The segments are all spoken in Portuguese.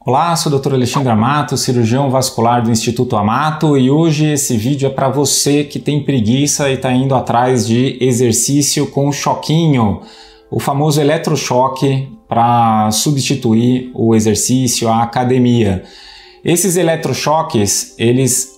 Olá, sou o Dr. Alexandre Amato, cirurgião vascular do Instituto Amato, e hoje esse vídeo é para você que tem preguiça e está indo atrás de exercício com choquinho, o famoso eletrochoque para substituir o exercício, a academia. Esses eletrochoques, eles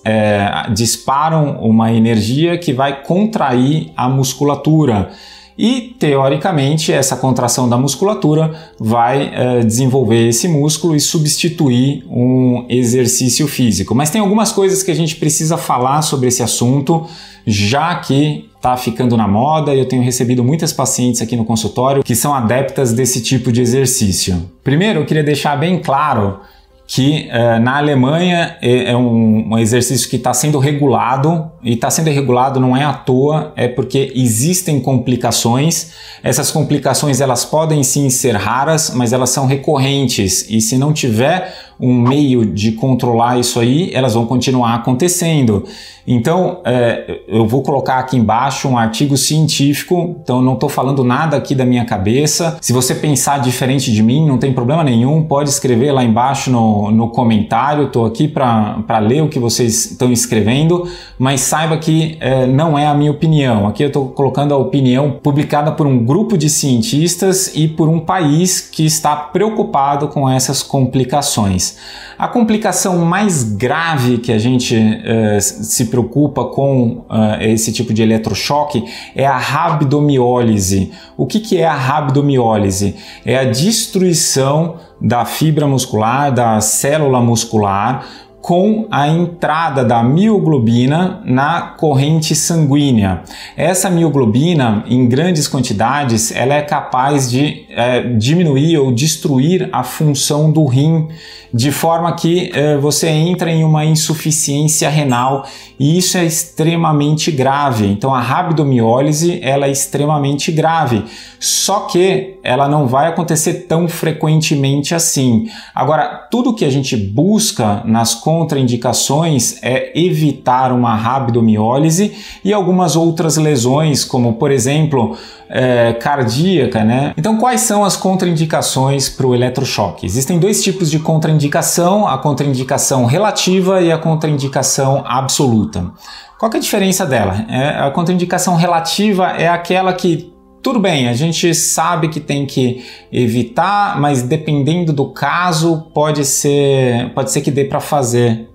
disparam uma energia que vai contrair a musculatura. E, teoricamente, essa contração da musculatura vai desenvolver esse músculo e substituir um exercício físico. Mas tem algumas coisas que a gente precisa falar sobre esse assunto, já que está ficando na moda e eu tenho recebido muitas pacientes aqui no consultório que são adeptas desse tipo de exercício. Primeiro, eu queria deixar bem claro que na Alemanha é um exercício que está sendo regulado, e está sendo regulado não é à toa, é porque existem complicações. Essas complicações elas podem sim ser raras, mas elas são recorrentes, e se não tiver um meio de controlar isso aí, elas vão continuar acontecendo. Então, eu vou colocar aqui embaixo um artigo científico, então não estou falando nada aqui da minha cabeça. Se você pensar diferente de mim, não tem problema nenhum, pode escrever lá embaixo no comentário, estou aqui para ler o que vocês estão escrevendo, mas saiba que não é a minha opinião. Aqui eu estou colocando a opinião publicada por um grupo de cientistas e por um país que está preocupado com essas complicações. A complicação mais grave que a gente se preocupa com esse tipo de eletrochoque é a rabdomiólise. O que é a rabdomiólise? É a destruição da fibra muscular, da célula muscular, com a entrada da mioglobina na corrente sanguínea. Essa mioglobina, em grandes quantidades, ela é capaz de diminuir ou destruir a função do rim, de forma que você entra em uma insuficiência renal, e isso é extremamente grave. Então a rabdomiólise ela é extremamente grave, só que ela não vai acontecer tão frequentemente assim. Agora, tudo que a gente busca nas contraindicações é evitar uma rabdomiólise e algumas outras lesões, como por exemplo cardíaca, né? Então, quais são as contraindicações para o eletrochoque? Existem dois tipos de contraindicação: a contraindicação relativa e a contraindicação absoluta. Qual que é a diferença dela? A contraindicação relativa é aquela que tudo bem, a gente sabe que tem que evitar, mas dependendo do caso pode ser que dê para fazer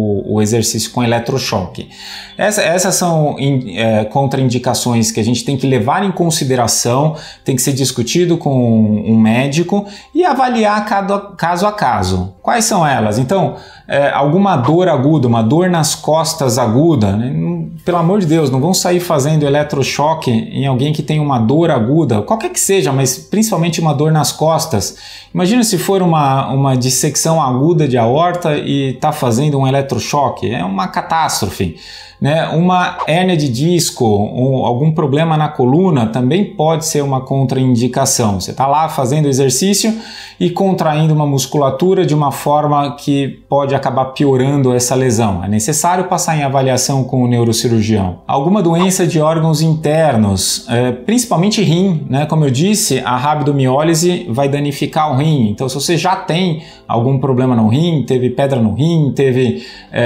o exercício com eletrochoque. Essas são contraindicações que a gente tem que levar em consideração, tem que ser discutido com um médico e avaliar caso a caso. Quais são elas? Então, alguma dor aguda, uma dor nas costas aguda, né? Pelo amor de Deus, não vão sair fazendo eletrochoque em alguém que tem uma dor aguda, qualquer que seja, mas principalmente uma dor nas costas. Imagina se for uma dissecção aguda de aorta e está fazendo um eletrochoque, é uma catástrofe. Né? Uma hérnia de disco, algum problema na coluna também pode ser uma contraindicação. Você está lá fazendo exercício e contraindo uma musculatura de uma forma que pode acabar piorando essa lesão. É necessário passar em avaliação com o neurocirurgião. Alguma doença de órgãos internos, principalmente rim, né? Como eu disse, a rabdomiólise vai danificar o rim. Então, se você já tem algum problema no rim, teve pedra no rim, teve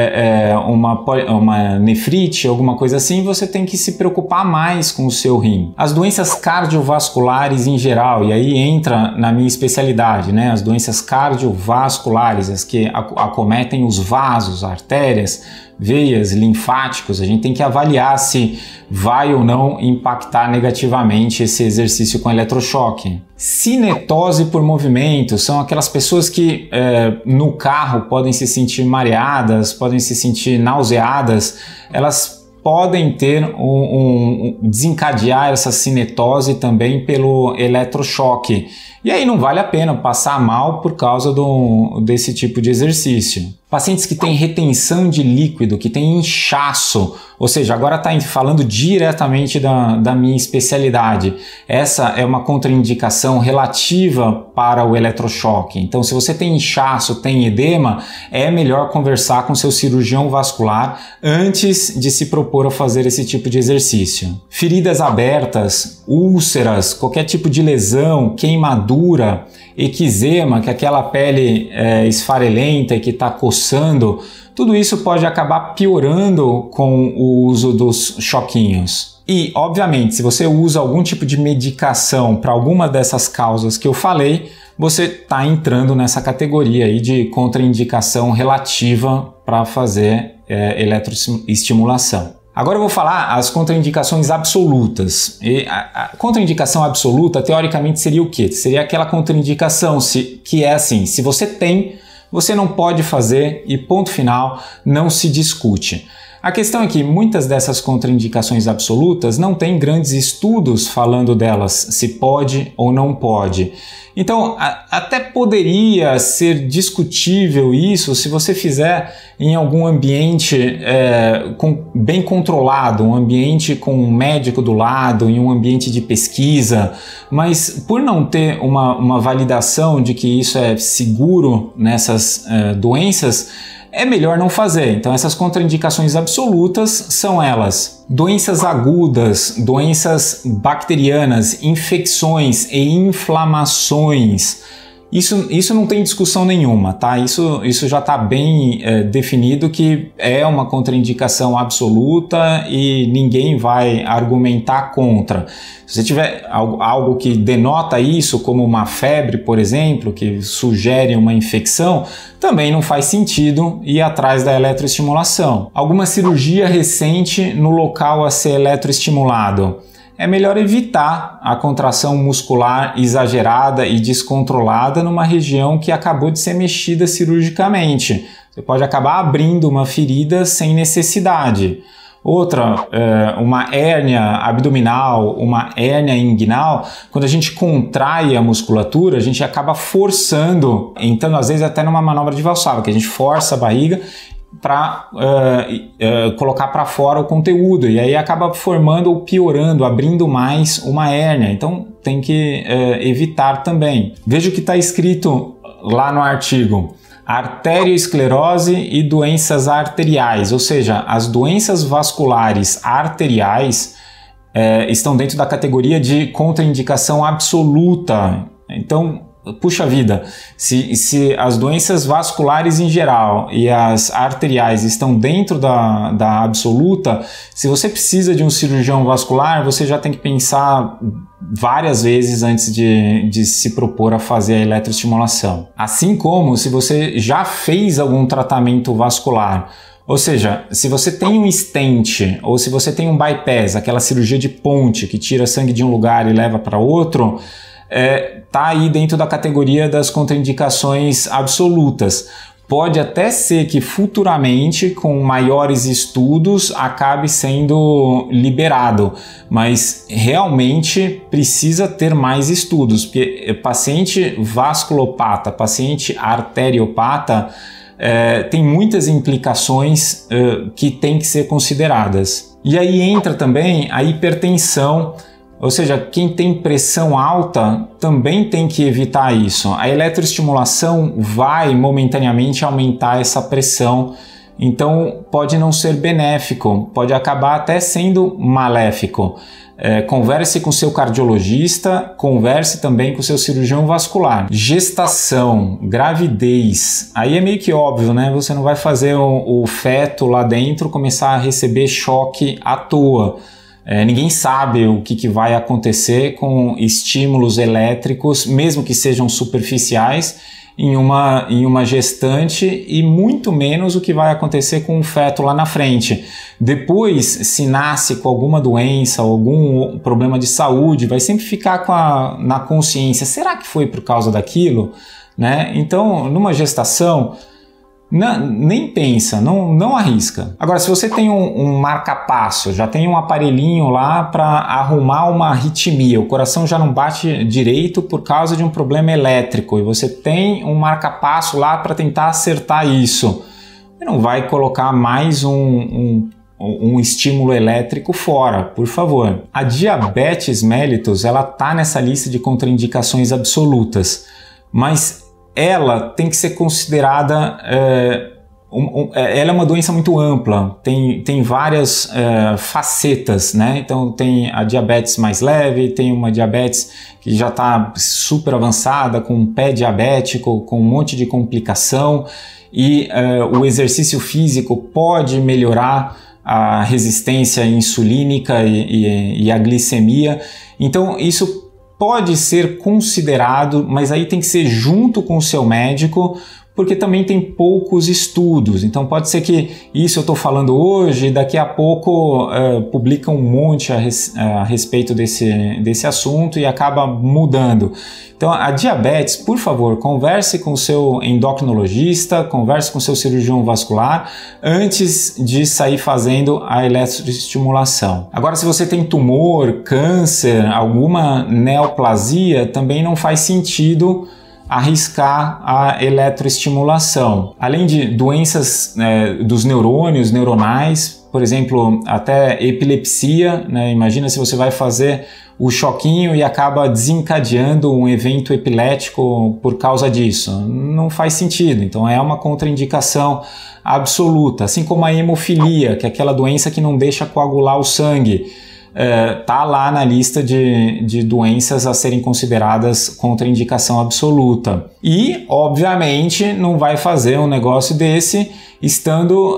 uma nefrite, alguma coisa assim, você tem que se preocupar mais com o seu rim. As doenças cardiovasculares em geral, e aí entra na minha especialidade, né? As doenças cardiovasculares, as que acometem os vasos, artérias, veias, linfáticos, a gente tem que avaliar se vai ou não impactar negativamente esse exercício com eletrochoque. Cinetose por movimento são aquelas pessoas que no carro podem se sentir mareadas, podem se sentir nauseadas, elas podem ter desencadear essa cinetose também pelo eletrochoque. E aí não vale a pena passar mal por causa desse tipo de exercício. Pacientes que têm retenção de líquido, que têm inchaço, ou seja, agora está falando diretamente da minha especialidade. Essa é uma contraindicação relativa para o eletrochoque. Então, se você tem inchaço, tem edema, é melhor conversar com seu cirurgião vascular antes de se propor a fazer esse tipo de exercício. Feridas abertas, úlceras, qualquer tipo de lesão, queimadura, queimadura, eczema, que é aquela pele esfarelenta e que está coçando, tudo isso pode acabar piorando com o uso dos choquinhos. E, obviamente, se você usa algum tipo de medicação para alguma dessas causas que eu falei, você está entrando nessa categoria aí de contraindicação relativa para fazer eletroestimulação. Agora eu vou falar as contraindicações absolutas. E a contraindicação absoluta, teoricamente, seria o quê? Seria aquela contraindicação que é assim, se você tem, você não pode fazer e ponto final, não se discute. A questão é que muitas dessas contraindicações absolutas não tem grandes estudos falando delas, se pode ou não pode. Então, até poderia ser discutível isso se você fizer em algum ambiente bem controlado, um ambiente com um médico do lado, em um ambiente de pesquisa, mas por não ter uma validação de que isso é seguro nessas doenças, é melhor não fazer. Então essas contraindicações absolutas são elas: doenças agudas, doenças bacterianas, infecções e inflamações. Isso não tem discussão nenhuma, tá? Isso já está bem definido que é uma contraindicação absoluta e ninguém vai argumentar contra. Se você tiver algo que denota isso, como uma febre, por exemplo, que sugere uma infecção, também não faz sentido ir atrás da eletroestimulação. Alguma cirurgia recente no local a ser eletroestimulado. É melhor evitar a contração muscular exagerada e descontrolada numa região que acabou de ser mexida cirurgicamente. Você pode acabar abrindo uma ferida sem necessidade. Outra, uma hérnia abdominal, uma hérnia inguinal, quando a gente contrai a musculatura, a gente acaba forçando, entrando às vezes até numa manobra de Valsalva, que a gente força a barriga para colocar para fora o conteúdo, e aí acaba formando ou piorando, abrindo mais uma hérnia. Então tem que evitar também. Veja o que está escrito lá no artigo: arteriosclerose e doenças arteriais, ou seja, as doenças vasculares arteriais estão dentro da categoria de contraindicação absoluta. Então, puxa vida, se as doenças vasculares em geral e as arteriais estão dentro da absoluta, se você precisa de um cirurgião vascular, você já tem que pensar várias vezes antes de se propor a fazer a eletroestimulação. Assim como se você já fez algum tratamento vascular, ou seja, se você tem um stent ou se você tem um bypass, aquela cirurgia de ponte que tira sangue de um lugar e leva para outro, está aí dentro da categoria das contraindicações absolutas. Pode até ser que futuramente, com maiores estudos, acabe sendo liberado, mas realmente precisa ter mais estudos, porque paciente vasculopata, paciente arteriopata, tem muitas implicações que têm que ser consideradas. E aí entra também a hipertensão. Ou seja, quem tem pressão alta também tem que evitar isso. A eletroestimulação vai momentaneamente aumentar essa pressão, então pode não ser benéfico, pode acabar até sendo maléfico. Converse com seu cardiologista, converse também com seu cirurgião vascular. Gestação, gravidez, aí é meio que óbvio, né? Você não vai fazer o feto lá dentro começar a receber choque à toa. Ninguém sabe o que vai acontecer com estímulos elétricos, mesmo que sejam superficiais, em uma gestante, e muito menos o que vai acontecer com o feto lá na frente. Depois, se nasce com alguma doença, algum problema de saúde, vai sempre ficar na consciência, será que foi por causa daquilo? Né? Então, numa gestação, nem pensa, não arrisca. Agora, se você tem um marca-passo, já tem um aparelhinho lá para arrumar uma arritmia, o coração já não bate direito por causa de um problema elétrico, e você tem um marca-passo lá para tentar acertar isso, você não vai colocar mais um estímulo elétrico fora, por favor. A diabetes mellitus, ela tá nessa lista de contraindicações absolutas, mas ela tem que ser considerada ela é uma doença muito ampla, tem várias facetas, né? Então tem a diabetes mais leve, tem uma diabetes que já está super avançada, com um pé diabético, com um monte de complicação, e o exercício físico pode melhorar a resistência insulínica e a glicemia. Então isso pode ser considerado, mas aí tem que ser junto com o seu médico, porque também tem poucos estudos. Então pode ser que isso eu estou falando hoje, daqui a pouco publica um monte a respeito desse assunto e acaba mudando. Então a diabetes, por favor, converse com o seu endocrinologista, converse com o seu cirurgião vascular antes de sair fazendo a eletroestimulação. Agora, se você tem tumor, câncer, alguma neoplasia, também não faz sentido arriscar a eletroestimulação. Além de doenças dos neurônios, neuronais, por exemplo, até epilepsia, né? Imagina se você vai fazer o choquinho e acaba desencadeando um evento epilético por causa disso. Não faz sentido, então é uma contraindicação absoluta. Assim como a hemofilia, que é aquela doença que não deixa coagular o sangue. Tá lá na lista de doenças a serem consideradas contraindicação absoluta. E, obviamente, não vai fazer um negócio desse estando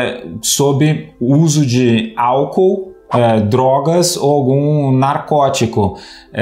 sob uso de álcool, drogas ou algum narcótico.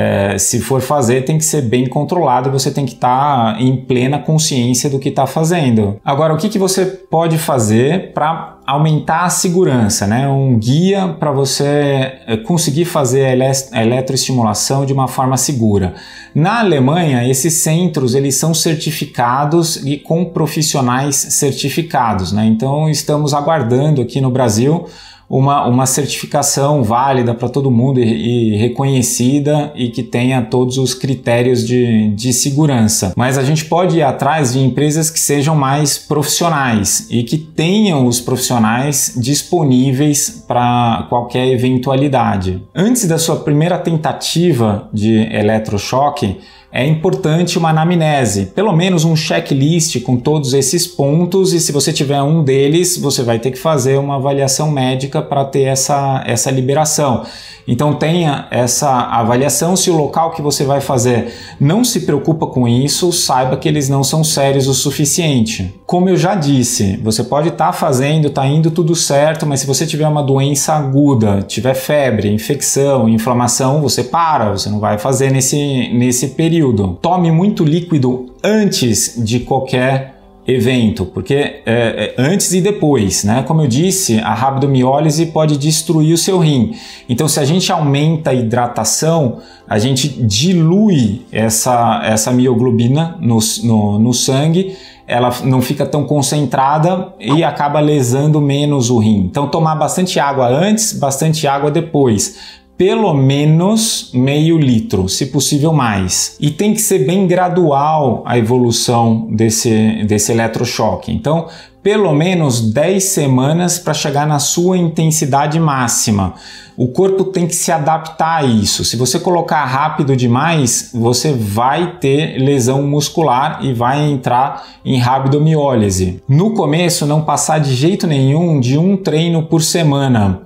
Se for fazer, tem que ser bem controlado, você tem que estar em plena consciência do que está fazendo. Agora, o que você pode fazer para aumentar a segurança, né? Um guia para você conseguir fazer a eletroestimulação de uma forma segura. Na Alemanha, esses centros eles são certificados e com profissionais certificados, né? Então estamos aguardando aqui no Brasil uma certificação válida para todo mundo e reconhecida e que tenha todos os critérios de segurança. Mas a gente pode ir atrás de empresas que sejam mais profissionais e que tenham os profissionais disponíveis para qualquer eventualidade. Antes da sua primeira tentativa de eletrochoque, é importante uma anamnese, pelo menos um checklist com todos esses pontos, e se você tiver um deles, você vai ter que fazer uma avaliação médica para ter essa liberação. Então tenha essa avaliação. Se o local que você vai fazer não se preocupa com isso, saiba que eles não são sérios o suficiente. Como eu já disse, você pode estar fazendo, está indo tudo certo, mas se você tiver uma doença aguda, tiver febre, infecção, inflamação, você para, você não vai fazer nesse período. Tome muito líquido antes de qualquer evento, porque antes e depois, né? Como eu disse, a rabdomiólise pode destruir o seu rim. Então, se a gente aumenta a hidratação, a gente dilui essa mioglobina no sangue, ela não fica tão concentrada e acaba lesando menos o rim. Então, tomar bastante água antes, bastante água depois. Pelo menos meio litro, se possível mais. E tem que ser bem gradual a evolução desse eletrochoque. Então, pelo menos 10 semanas para chegar na sua intensidade máxima. O corpo tem que se adaptar a isso. Se você colocar rápido demais, você vai ter lesão muscular e vai entrar em rabdomiólise. No começo, não passar de jeito nenhum de um treino por semana.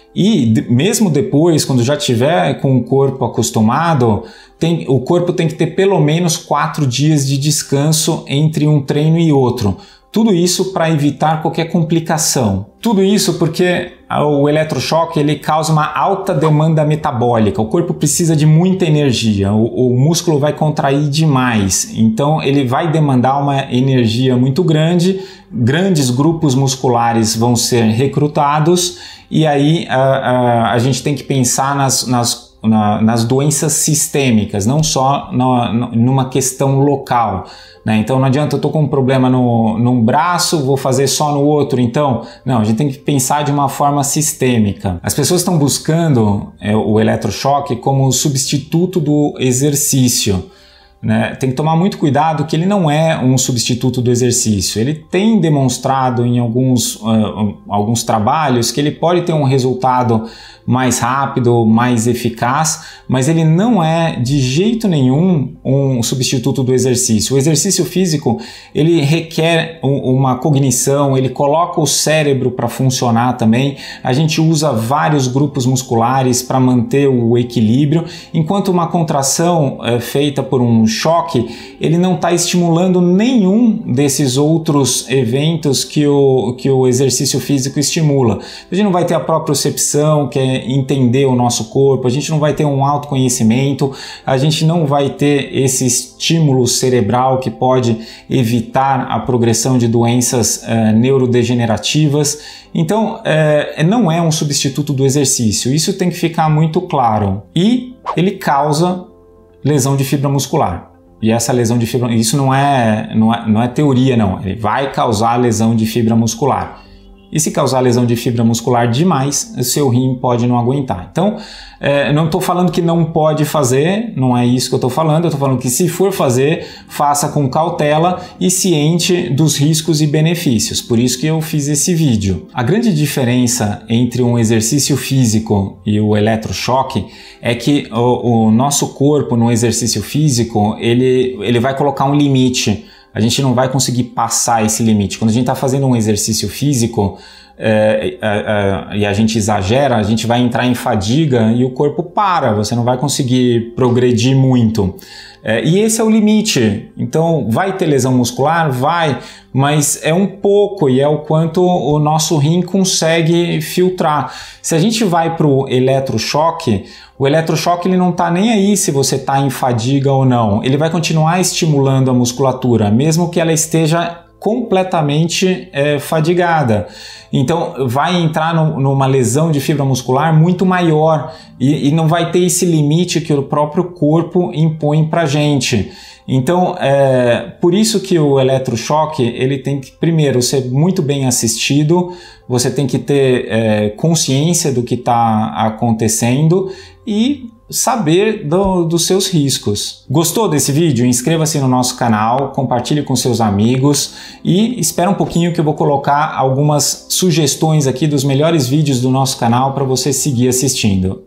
E mesmo depois, quando já tiver com o corpo acostumado, o corpo tem que ter pelo menos 4 dias de descanso entre um treino e outro. Tudo isso para evitar qualquer complicação. Tudo isso porque o eletrochoque ele causa uma alta demanda metabólica. O corpo precisa de muita energia. O músculo vai contrair demais. Então ele vai demandar uma energia muito grande. Grandes grupos musculares vão ser recrutados. E aí a gente tem que pensar nas doenças sistêmicas, não só numa questão local, né? Então não adianta eu estou com um problema num braço, vou fazer só no outro. Então, não, a gente tem que pensar de uma forma sistêmica. As pessoas estão buscando o eletrochoque como substituto do exercício, né? Tem que tomar muito cuidado que ele não é um substituto do exercício. Ele tem demonstrado em alguns trabalhos que ele pode ter um resultado mais rápido, mais eficaz, mas ele não é de jeito nenhum um substituto do exercício. O exercício físico, ele requer uma cognição, ele coloca o cérebro para funcionar também. A gente usa vários grupos musculares para manter o equilíbrio, enquanto uma contração feita por um choque, ele não está estimulando nenhum desses outros eventos que o exercício físico estimula. A gente não vai ter a propriocepção, que é entender o nosso corpo, a gente não vai ter um autoconhecimento, a gente não vai ter esse estímulo cerebral que pode evitar a progressão de doenças neurodegenerativas. Então, não é um substituto do exercício, isso tem que ficar muito claro. E ele causa lesão de fibra muscular. E essa lesão de fibra, isso não é teoria não, ele vai causar lesão de fibra muscular. E se causar lesão de fibra muscular demais, o seu rim pode não aguentar. Então, não estou falando que não pode fazer, não é isso que eu estou falando. Eu estou falando que se for fazer, faça com cautela e ciente dos riscos e benefícios. Por isso que eu fiz esse vídeo. A grande diferença entre um exercício físico e o eletrochoque é que o nosso corpo no exercício físico, ele vai colocar um limite. A gente não vai conseguir passar esse limite. Quando a gente está fazendo um exercício físico e a gente exagera, a gente vai entrar em fadiga e o corpo para, você não vai conseguir progredir muito. E esse é o limite. Então, vai ter lesão muscular? Vai, mas é um pouco e é o quanto o nosso rim consegue filtrar. Se a gente vai para o eletrochoque ele não está nem aí se você está em fadiga ou não. Ele vai continuar estimulando a musculatura, mesmo que ela esteja completamente fadigada. Então vai entrar numa lesão de fibra muscular muito maior e não vai ter esse limite que o próprio corpo impõe para a gente. Então, por isso que o eletrochoque, ele tem que, primeiro, ser muito bem assistido, você tem que ter consciência do que está acontecendo e saber dos seus riscos. Gostou desse vídeo? Inscreva-se no nosso canal, compartilhe com seus amigos e espera um pouquinho que eu vou colocar algumas sugestões aqui dos melhores vídeos do nosso canal para você seguir assistindo.